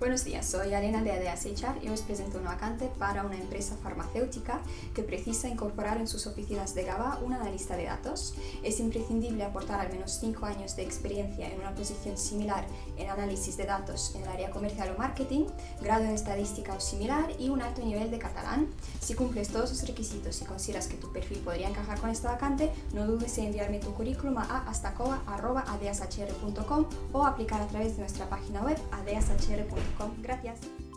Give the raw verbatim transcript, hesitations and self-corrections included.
Buenos días, soy Elena de ADEAS H R y os presento una vacante para una empresa farmacéutica que precisa incorporar en sus oficinas de Gavà una analista de datos. Es imprescindible aportar al menos cinco años de experiencia en una posición similar en análisis de datos en el área comercial o marketing, grado en estadística o similar y un alto nivel de catalán. Si cumples todos los requisitos y consideras que tu perfil podría encajar con esta vacante, no dudes en enviarme tu currículum a astacoa arroba adeashr punto com o aplicar a través de nuestra página web adeashr punto com. Gracias.